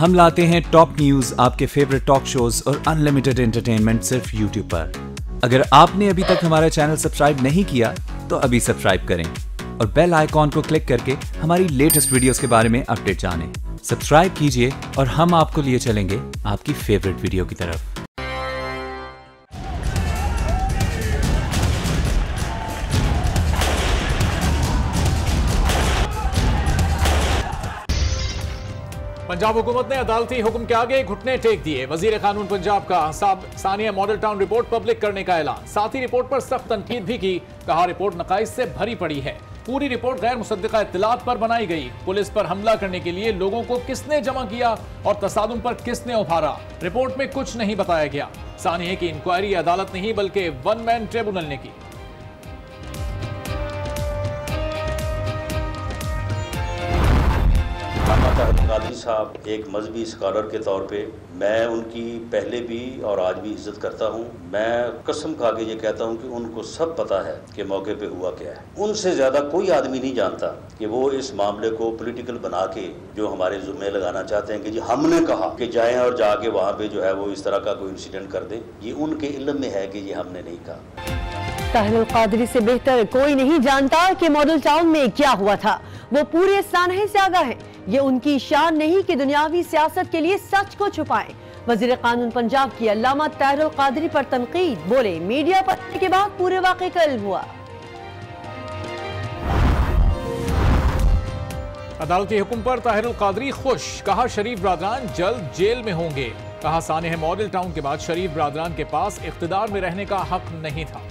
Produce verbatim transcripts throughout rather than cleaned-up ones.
हम लाते हैं टॉप न्यूज, आपके फेवरेट टॉक शोज और अनलिमिटेड एंटरटेनमेंट सिर्फ यूट्यूब पर। अगर आपने अभी तक हमारा चैनल सब्सक्राइब नहीं किया तो अभी सब्सक्राइब करें और बेल आइकॉन को क्लिक करके हमारी लेटेस्ट वीडियोस के बारे में अपडेट जानें। सब्सक्राइब कीजिए और हम आपको लिए चलेंगे आपकी फेवरेट वीडियो की तरफ। पंजाब हुकूमत ने अदालती हुक्म के आगे घुटने टेक दिए। वजीर कानून पंजाब का सानिया मॉडल टाउन रिपोर्ट पब्लिक करने का ऐलान। साथ ही रिपोर्ट पर सख्त तनकीद भी की। कहा रिपोर्ट नकाइस से भरी पड़ी है। पूरी रिपोर्ट गैर मुसद्दिका इत्तलात पर बनाई गई। पुलिस पर हमला करने के लिए लोगों को किसने जमा किया और तसादुम पर किसने उभारा, रिपोर्ट में कुछ नहीं बताया गया। सानिया की इंक्वायरी अदालत नहीं बल्कि वन मैन ट्रिब्यूनल ने की। कादरी साहब एक मजहबी स्कॉलर के तौर पे मैं उनकी पहले भी और आज भी इज्जत करता हूँ। मैं कसम खा के ये कहता हूँ कि उनको सब पता है कि मौके पे हुआ क्या है। उनसे ज़्यादा कोई आदमी नहीं जानता कि वो इस मामले को पॉलिटिकल बना के जो हमारे जुम्मे लगाना चाहते हैं कि जी हमने कहा कि जाएं और जाके वहाँ पे जो है वो इस तरह का कोई इंसिडेंट कर दें। ये उनके इल्म में है कि ये हमने नहीं कहा। ताहिरुल कादरी से बेहतर कोई नहीं जानता कि मॉडल टाउन में क्या हुआ था। वो पूरे सानहे से आगाह है। ये उनकी शान नहीं कि दुनियावी सियासत के लिए सच को छुपाएं। वजीर कानून पंजाब की अल्लामा ताहिरुल कादरी पर तनकीद। बोले मीडिया पर के बाद पूरे वाक़े का इल्म हुआ। अदालती हुक्म पर ताहिरुल कादरी खुश। कहा शरीफ बरादरान जल्द जेल में होंगे। कहा सानिया मॉडल टाउन के बाद शरीफ बरादरान के पास इख्तिदार में रहने का हक नहीं था।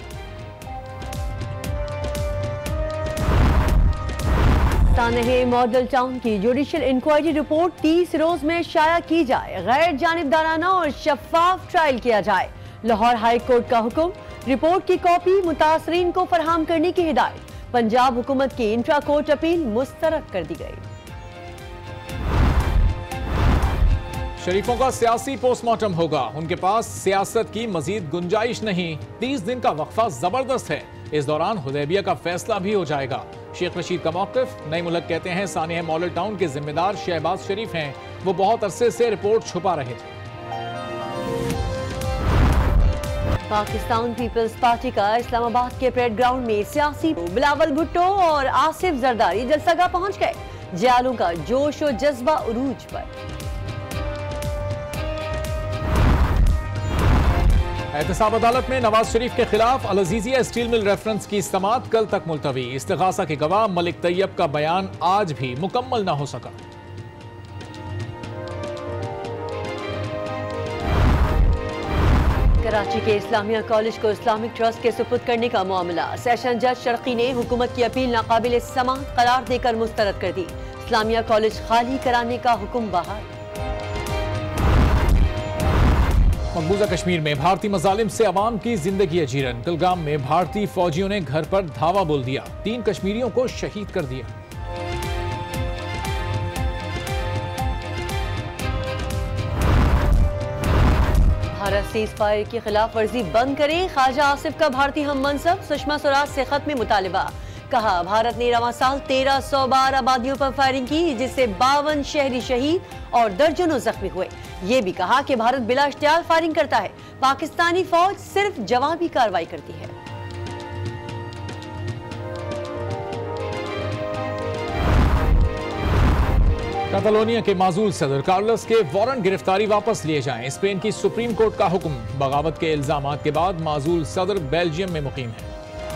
सानहे मॉडल टाउन की जुडिशियल इंक्वायरी रिपोर्ट तीस रोज में शाया की जाए। गैर जानिबदाराना और शफाफ ट्रायल किया जाए। लाहौर हाई कोर्ट का हुक्म। रिपोर्ट की कॉपी मुतासरीन को फराहम करने की हिदायत। पंजाब हुकूमत की इंट्रा कोर्ट अपील मुस्तरद कर दी गई। शरीफों का सियासी पोस्टमार्टम होगा। उनके पास सियासत की मजीद गुंजाइश नहीं। तीस दिन का वक्फा जबरदस्त है। इस दौरान हुदैबिया का फैसला भी हो जाएगा। शेख रशीद का मौक़िफ़। नई मुल्क कहते हैं सानिया मॉडल टाउन के जिम्मेदार शहबाज शरीफ हैं। वो बहुत अरसे से रिपोर्ट छुपा रहे थे। पाकिस्तान पीपल्स पार्टी का इस्लामाबाद के परेड ग्राउंड में सियासी बिलावल भुट्टो और आसिफ जरदारी जलसागाह पहुंच गए। जियालों का जोश और जज्बा उरूज पर। एहतसाब अदालत में नवाज शरीफ के खिलाफ Al Azizia steel mill reference की समाअत कल तक मुलतवी। इस्तिगासा के गवाह मलिक तैयब का बयान आज भी मुकम्मल न हो सका। कराची के इस्लामिया कॉलेज को इस्लामिक ट्रस्ट के सुपुर्द करने का मामला। सेशन जज शर्की ने हुकूमत की अपील नाकाबिल समाअत करार देकर मुस्तरद कर दी। इस्लामिया कॉलेज खाली कराने का हुक्म बहाल। मकबूजा कश्मीर में भारतीय मजालिम से अवाम की जिंदगी अजीरन। कुलगाम में भारतीय फौजियों ने घर पर धावा बोल दिया। तीन कश्मीरियों को शहीद कर दिया। भारत सीज फायर की खिलाफ वर्जी बंद करे। ख्वाजा आसिफ का भारतीय हम मनसब। सुषमा स्वराज से खत्म मुतालिबा। कहा भारत ने रवां साल तेरह सौ बार आबादियों पर फायरिंग की जिससे बावन शहरी शहीद और दर्जनों जख्मी हुए। ये भी कहा कि भारत बिला इख्तियार फायरिंग करता है। पाकिस्तानी फौज सिर्फ जवाबी कार्रवाई करती है। कैटालोनिया के माजूल सदर कार्लोस के वारंट गिरफ्तारी वापस लिए जाएं। स्पेन की सुप्रीम कोर्ट का हुक्म। बगावत के इल्जामात के बाद माजूल सदर बेल्जियम में मुकीम है।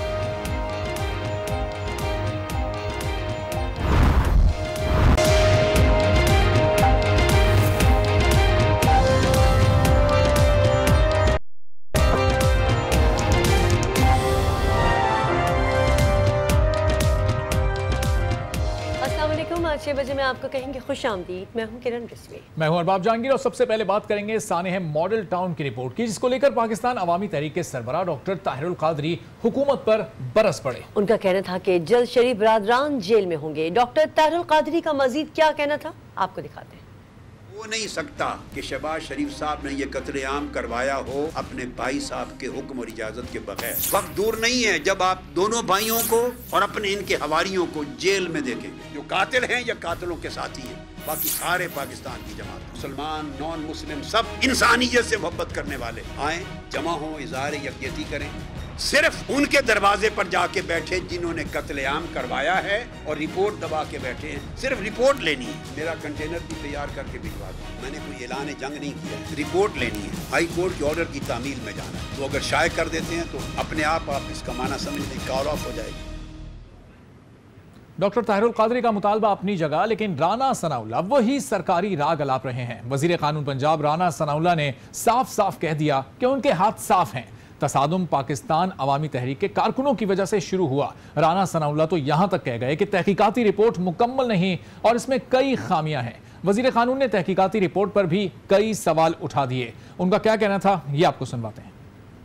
छह बजे में आपको कहेंगे खुश आमदीद। मैं हूं किरण रिजवी। मैं हूं अरबाब जहांगीर और सबसे पहले बात करेंगे सानिया मॉडल टाउन की रिपोर्ट की, जिसको लेकर पाकिस्तान अवामी तहरीक के सरबराह डॉक्टर ताहिरुल कादरी हुकूमत पर बरस पड़े। उनका कहना था कि जल्द शरीफ बरादरान जेल में होंगे। डॉक्टर ताहिरुल कादरी का मजीद क्या कहना था आपको दिखाते हैं। हो नहीं सकता कि शहबाज शरीफ साहब ने यह कत्लेआम करवाया हो अपने भाई साहब के हुक्म और इजाजत के बगैर। वक्त दूर नहीं है जब आप दोनों भाइयों को और अपने इनके हवारियों को जेल में देखेंगे, जो कातिल हैं या कातिलों के साथी हैं। बाकी सारे पाकिस्तान की जमात, मुसलमान, नॉन मुस्लिम, सब इंसानियत से मोहब्बत करने वाले आए, जमा हो, इज़हार यकजहती करें। सिर्फ उनके दरवाजे पर जाके बैठे जिन्होंने कत्लेआम करवाया है और रिपोर्ट दबा के बैठे हैं। सिर्फ रिपोर्ट लेनी है। मेरा कंटेनर भी तैयार करके भिजवा दो। मैंने कोई ऐलान जंग नहीं किया, रिपोर्ट लेनी है। हाई कोर्ट के ऑर्डर की तामील में जाना है। तो अगर शाये कर देते हैं तो अपने आप आप इसका माना समझ लें, कॉल ऑफ हो जाएगी। डॉक्टर ताहिरुल कादरी का मुतालबा अपनी जगह, लेकिन राना सनाउल्लाह वही सरकारी राग अलाप रहे हैं। वजीर कानून पंजाब राना सनाउल्लाह ने साफ साफ कह दिया कि उनके हाथ साफ हैं। तसादुम पाकिस्तान अवामी तहरीक के कारकुनों की वजह से शुरू हुआ। राना सनाउल्लाह तो यहां तक कह गए कि तहकीकाती रिपोर्ट मुकम्मल नहीं और इसमें कई खामियां हैं। वजीर कानून ने तहकीकाती रिपोर्ट पर भी कई सवाल उठा दिए। उनका क्या कहना था, ये आपको सुनवाते हैं।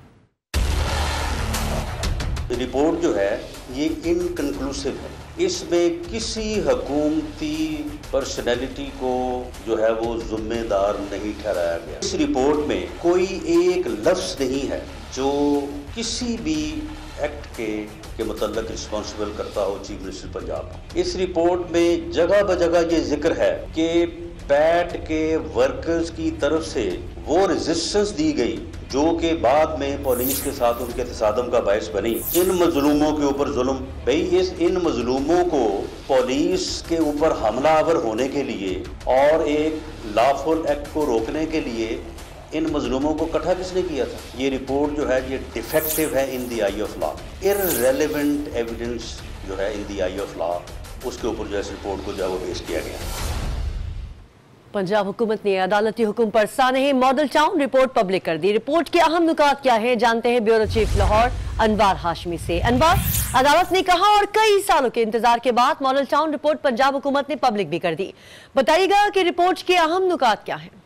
रिपोर्ट जो है ये इनकन्क्लूसिव है। इसमें किसी हुकूमती पर्सनैलिटी को जो है वो जिम्मेदार नहीं ठहराया गया। इस रिपोर्ट में कोई एक लफ्ज़ नहीं है जो किसी भी एक्ट के के मतलब रिस्पॉन्सिबल करता हो चीफ मिनिस्टर पंजाब। इस रिपोर्ट में जगह ब जगह ये जिक्र है कि पैट के वर्कर्स की तरफ से वो रेजिस्टेंस दी गई जो कि बाद में पुलिस के साथ उनके तसादम का बायस बनी। इन मजलूमों के ऊपर जुल्म, भाई इस इन मजलूमों को पुलिस के ऊपर हमलावर होने के लिए और एक लॉफुल एक्ट को रोकने के लिए इन मजलूमों को इकट्ठा किसने किया था? ये रिपोर्ट जो है ये डिफेक्टिव है in the eye of law. Irrelevant evidence जो है in the eye of law, उसके ऊपर जो है इस रिपोर्ट को जो है वो पेश किया गया। पंजाब हुकूमत ने अदालती हुक्म पर सानहे मॉडल टाउन रिपोर्ट पब्लिक कर दी। रिपोर्ट के अहम नुकात क्या है, जानते हैं ब्यूरो चीफ लाहौर अनवार हाशमी से। अनवार, अदालत ने कहा और कई सालों के इंतजार के बाद मॉडल टाउन रिपोर्ट पंजाब हुकूमत ने पब्लिक भी कर दी। बताइएगा कि रिपोर्ट के अहम नुकात क्या है।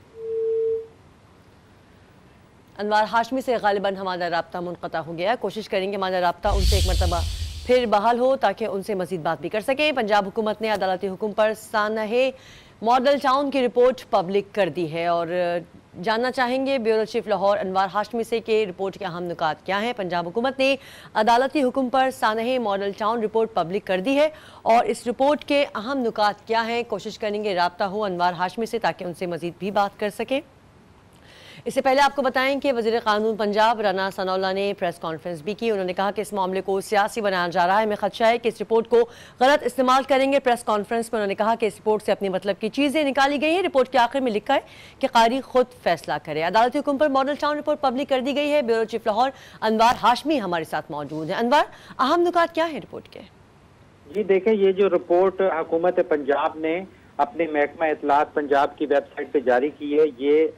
अनवार हाशमी से गालिबन हमारा राब्ता मुनक़ता हो गया। कोशिश करेंगे हमारा राब्ता उनसे एक मरतबा फिर बहाल हो ताकि उनसे मजीद बात भी कर सकें। पंजाब हुकूमत ने अदालती हुक्म पर सानहे मॉडल टाउन की रिपोर्ट पब्लिक कर दी है और जानना चाहेंगे ब्यूरो चीफ लाहौर अनवार हाशमी से कि रिपोर्ट के अहम नुकात क्या हैं। पंजाब हुकूमत ने अदालती हुक्म पर सानहे मॉडल टाउन रिपोर्ट पब्लिक कर दी है और इस रिपोर्ट के अहम नुकात क्या हैं, कोशिश करेंगे राब्ता हो अनवार हाशमी से ताकि उनसे मजीद भी बात कर सकें। इससे पहले आपको बताएं कि वज़ीर कानून पंजाब राना सनाउल्लाह ने प्रेस कॉन्फ्रेंस भी की। उन्होंने कहा कि इस मामले को सियासी बनाया जा रहा है। हमें खदशा है कि इस रिपोर्ट को गलत इस्तेमाल करेंगे। प्रेस कॉन्फ्रेंस में उन्होंने कहा कि इस रिपोर्ट से अपनी मतलब की चीज़ें निकाली गई हैं। रिपोर्ट के आखिर में लिखा है कि कारी खुद फैसला करे। अदालती हुक्म पर मॉडल टाउन रिपोर्ट पब्लिक कर दी गई है। ब्यूरो चीफ लाहौर अनवार हाशमी हमारे साथ मौजूद है। अनवार, अहम नुकात क्या है रिपोर्ट के? जी देखें, ये जो रिपोर्ट हुकूमत पंजाब ने अपने महकमा इतलात पंजाब की वेबसाइट पे जारी की है, ये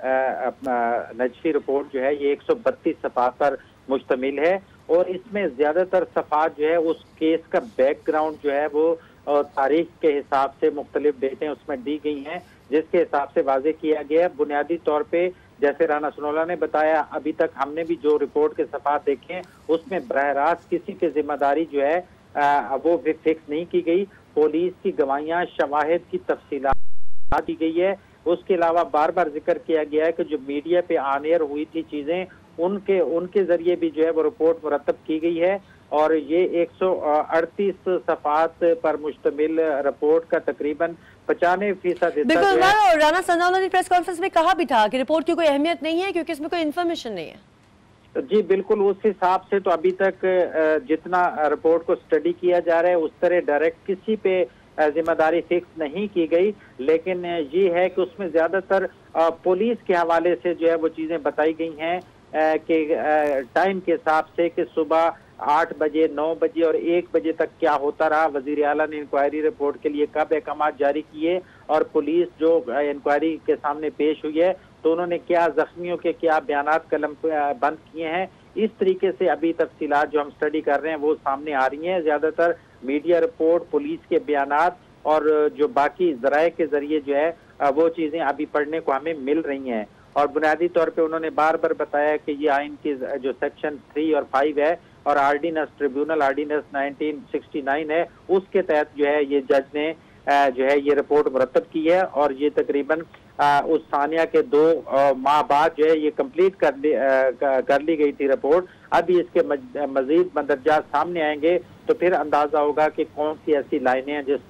नजफी रिपोर्ट जो है ये एक सौ बत्तीस सफ़ात पर मुश्तमिल है और इसमें ज्यादातर सफ़ात जो है उस केस का बैकग्राउंड जो है वो तारीख के हिसाब से मुख्तलिफ डेटें उसमें दी गई हैं, जिसके हिसाब से वाजे किया गया है। बुनियादी तौर पे जैसे राना सनाउल्लाह ने बताया, अभी तक हमने भी जो रिपोर्ट के सफ़ात देखे हैं उसमें बरह रास्त किसी की जिम्मेदारी जो है आ, वो भी फिक्स नहीं की गई। पुलिस की गवाहियां, शवाहिद की तफसीलात दी गई है। उसके अलावा बार बार जिक्र किया गया है कि जो मीडिया पे ऑन एयर हुई थी चीजें, उनके उनके जरिए भी जो है वो रिपोर्ट मुरतब की गई है और ये एक सौ अड़तीस सफ़ात पर मुश्तमिल रिपोर्ट का तकरीबन पचानवे फीसद। बिल्कुल, और राना सनाउल्लाह ने प्रेस कॉन्फ्रेंस में कहा भी था कि रिपोर्ट की कोई अहमियत नहीं है क्योंकि इसमें कोई इन्फॉर्मेशन नहीं है। जी बिल्कुल, उस हिसाब से तो अभी तक जितना रिपोर्ट को स्टडी किया जा रहा है उस तरह डायरेक्ट किसी पे जिम्मेदारी फिक्स नहीं की गई, लेकिन ये है कि उसमें ज्यादातर पुलिस के हवाले से जो है वो चीजें बताई गई हैं कि टाइम के हिसाब से कि सुबह आठ बजे, नौ बजे और एक बजे तक क्या होता रहा। वजीर आला ने इंक्वायरी रिपोर्ट के लिए कब अहकाम जारी किए और पुलिस जो इंक्वायरी के सामने पेश हुई है तो उन्होंने क्या जख्मियों के क्या बयानात कलम बंद किए हैं। इस तरीके से अभी तफसीलात जो हम स्टडी कर रहे हैं वो सामने आ रही हैं। ज्यादातर मीडिया रिपोर्ट, पुलिस के बयानात और जो बाकी जराए के जरिए जो है वो चीजें अभी पढ़ने को हमें मिल रही हैं। और बुनियादी तौर पे उन्होंने बार बार बताया कि ये आइन की जो सेक्शन थ्री और फाइव है और ordinance tribunal ordinance nineteen sixty nine है, उसके तहत जो है ये जज ने जो है ये रिपोर्ट मुरतब की है और ये तकरीबन उस सानिया के दो माह बाद जो है ये कंप्लीट कर ली कर ली गई थी रिपोर्ट। अभी इसके मजीद मंदरजात सामने आएंगे तो फिर अंदाजा होगा कि कौन सी ऐसी लाइनें हैं जिसमें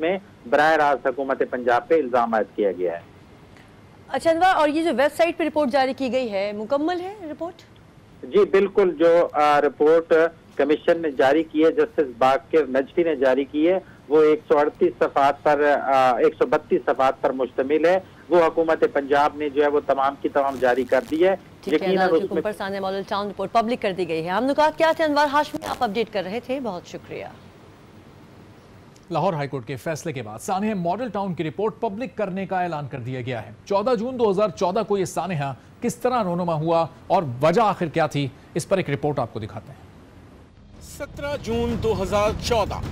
बराह रास्त हुकूमत पंजाब पे इल्जाम आयद किया गया है। अच्छा अनवर, और ये जो वेबसाइट पे रिपोर्ट जारी की गई है मुकम्मल है रिपोर्ट? जी बिल्कुल, जो आ, रिपोर्ट कमीशन ने जारी की है, जस्टिस बाकिर नजफी ने जारी की है, वो एक सौ अड़तीस सफ़ात पर एक सौ बत्तीस सफ़ात पर मुश्तमिल है। वो हुकूमत पंजाब ने जो है वो तमाम की तमाम जारी कर दी है। यकीनन उसमें पर सानिया मॉडल टाउन रिपोर्ट पब्लिक कर दी गई है। हमने कहा क्या थे अनवर हाशमी, आप अपडेट कर रहे थे, बहुत शुक्रिया। लाहौर हाईकोर्ट के फैसले के बाद सानिया मॉडल टाउन की रिपोर्ट पब्लिक करने का ऐलान कर दिया गया है। चौदह जून दो हज़ार चौदह को यह सानिया किस तरह रोनुमा हुआ और वजह आखिर क्या थी, इस पर एक रिपोर्ट आपको दिखाते हैं। सत्रह जून दो हज़ार चौदह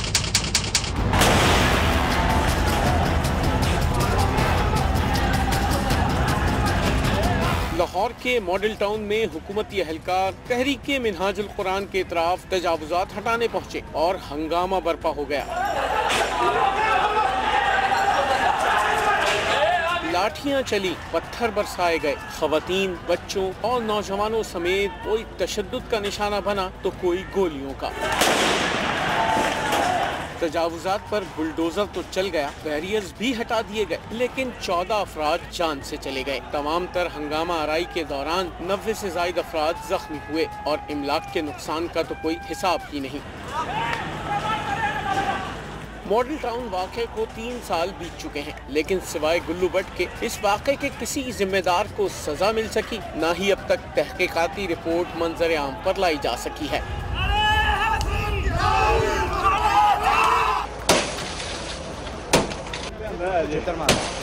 लाहौर के मॉडल टाउन में हुकूमती एहलकार तहरीके मिनहाजुल कुरान के तरफ तजावुजात हटाने पहुंचे और हंगामा बर्पा हो गया। लाठियां चली, पत्थर बरसाए गए, खवातीन, बच्चों और नौजवानों समेत कोई तशद्दुद का निशाना बना तो कोई गोलियों का। तजावुजात पर बुलडोजर तो चल गया, बैरियर्स भी हटा दिए गए, लेकिन चौदह अफराद जान से चले गए। तमाम तर हंगामा आराई के दौरान नब्बे से ज्यादा अफराद जख्मी हुए और इमलाक के नुकसान का तो कोई हिसाब ही नहीं। मॉडल टाउन वाक़े को तीन साल बीत चुके हैं, लेकिन सिवाय गुल्लू भट्ट के इस वाक़े के किसी जिम्मेदार को सजा मिल सकी, न ही अब तक तहकीकाती रिपोर्ट मंजर आम पर लाई जा सकी है। जितर मार